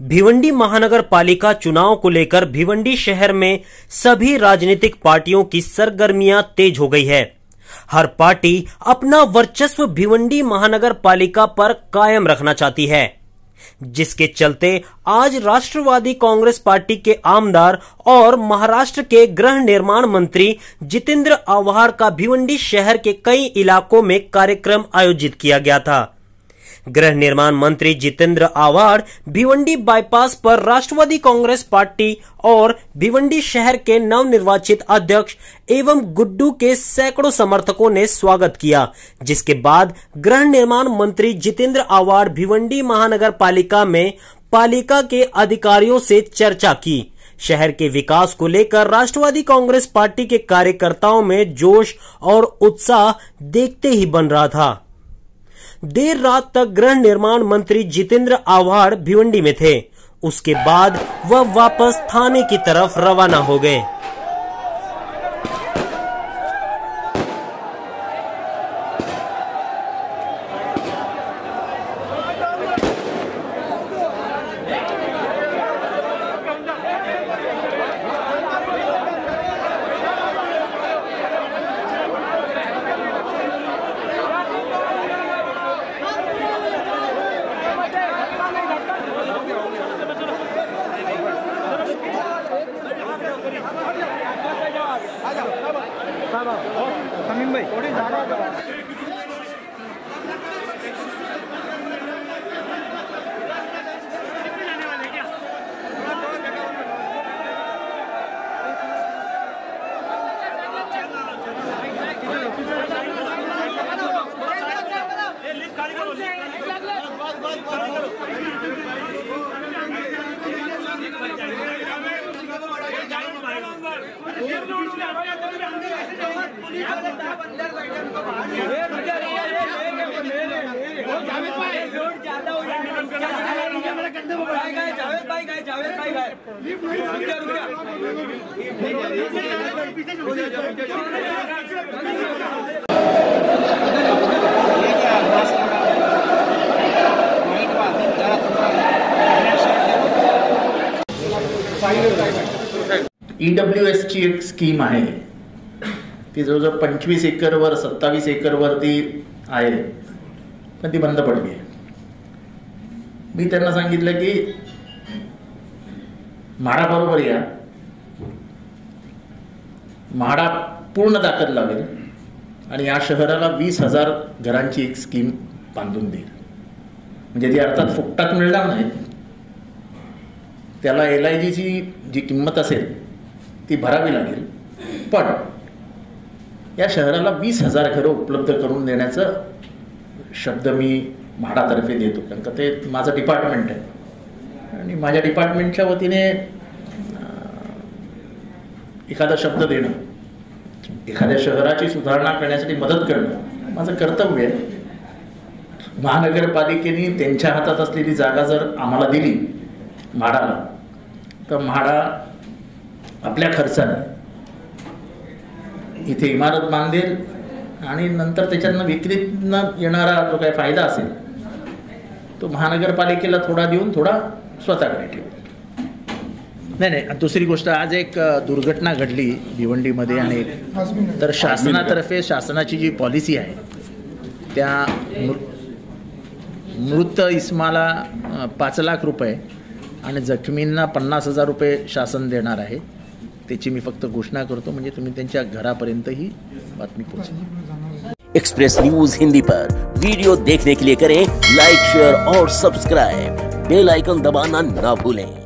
भिवंडी महानगर पालिका चुनाव को लेकर भिवंडी शहर में सभी राजनीतिक पार्टियों की सरगर्मियां तेज हो गई है। हर पार्टी अपना वर्चस्व भिवंडी महानगर पालिका पर कायम रखना चाहती है, जिसके चलते आज राष्ट्रवादी कांग्रेस पार्टी के आमदार और महाराष्ट्र के गृह निर्माण मंत्री जितेंद्र आव्हाड का भिवंडी शहर के कई इलाकों में कार्यक्रम आयोजित किया गया था। गृह निर्माण मंत्री जितेंद्र आव्हाड भिवंडी बाईपास पर राष्ट्रवादी कांग्रेस पार्टी और भिवंडी शहर के नवनिर्वाचित अध्यक्ष एवं गुड्डू के सैकड़ों समर्थकों ने स्वागत किया, जिसके बाद गृह निर्माण मंत्री जितेंद्र आव्हाड भिवंडी महानगर पालिका में पालिका के अधिकारियों से चर्चा की। शहर के विकास को लेकर राष्ट्रवादी कांग्रेस पार्टी के कार्यकर्ताओं में जोश और उत्साह देखते ही बन रहा था। देर रात तक गृह निर्माण मंत्री जितेंद्र आव्हाड भिवंडी में थे। उसके बाद वह वापस थाने की तरफ रवाना हो गए। समीम भाई थोड़ी ज़्यादा EWS ची एक स्कीम आहे, ती जवळजवळ 25 एकरवर 27 एकरवर ती आहे, पण ती बंद पडली. मी त्यांना सांगितलं की म्हाडा बरोबर या, म्हाडा पूर्ण ताकद लावेल आणि या शहराला 20,000 घरांची एक स्कीम बांधून देईल. म्हणजे ती अर्थात फुकटात मिळणार नाही, त्याला LIGची जी किंमत असेल ती भरावी लागेल, पण या शहराला 20,000 घरं उपलब्ध करून देण्याचा शब्द मी म्हाडातर्फे देतो, कारण का ते माझं डिपार्टमेंट आहे आणि माझ्या डिपार्टमेंटच्या वतीने एखादा शब्द देणं, एखाद्या शहराची सुधारणा करण्यासाठी मदत करणं माझं कर्तव्य आहे. महानगरपालिकेने त्यांच्या हातात असलेली जागा जर आम्हाला दिली म्हाडाला, तर म्हाडा आपल्या खर्चाने इथे इमारत बांधेल आणि नंतर त्याच्यातनं विक्रीतनं येणारा जो काही फायदा असेल तो महानगरपालिकेला थोडा देऊन थोडा स्वतःकडे ठेवेल. नाही, दुसरी गोष्ट, आज एक दुर्घटना घडली भिवंडीमध्ये आणि तर शासनातर्फे शासनाची जी पॉलिसी आहे त्या मृत इस्माला 5 लाख रुपये आणि जखमींना 50,000 रुपये शासन देणार आहे. त्याची मी फक्त घोषणा करतो, म्हणजे तुम्ही त्यांच्या घरापर्यंत ही बातमी पोहोचवा. एक्सप्रेस न्यूज हिंदी पर वीडियो देखने के लिए करें लाइक, शेयर और सब्सक्राइब. बेल आइकन दबाना ना भूलें.